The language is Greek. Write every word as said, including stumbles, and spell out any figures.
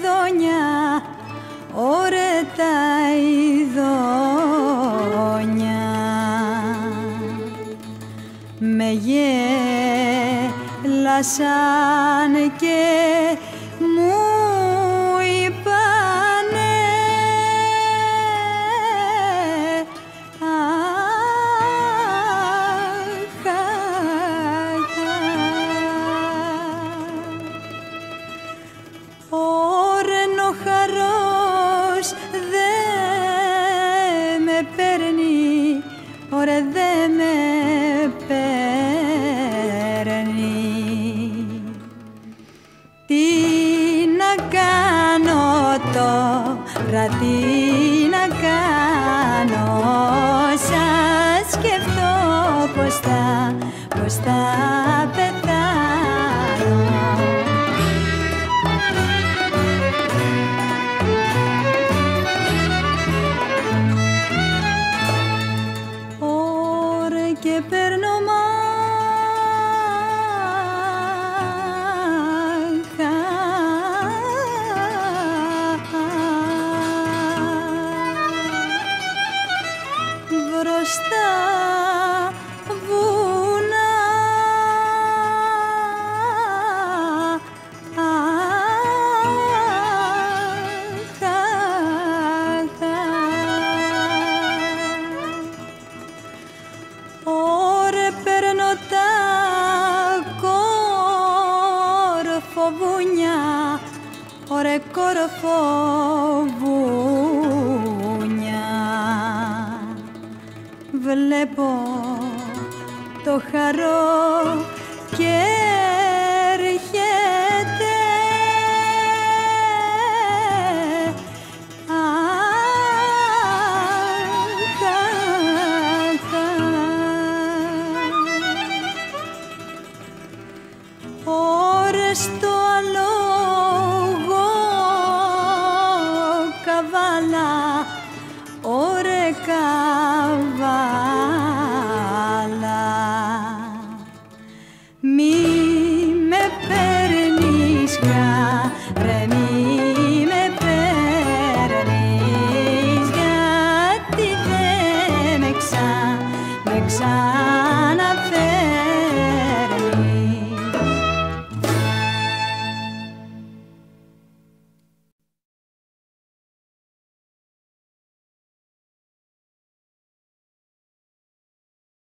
ειδόνια, ωρε τα ειδόνια. Με γέλασαν και μου είπανε αχ, αχ, ωρεν ο χαρός δε με παίρνει, ωρε δε με παίρνει. Τι να κάνω τώρα, τι να κάνω, σαν σκεφτώ πως θα, πως θα πεθάνω. Ωρε και παίρνω μπροστά βουνά, αχ, αχ, ωρε παίρνω τα κορφοβούνια, ωρε κορφοβούνια. Βλέπω το χαρό και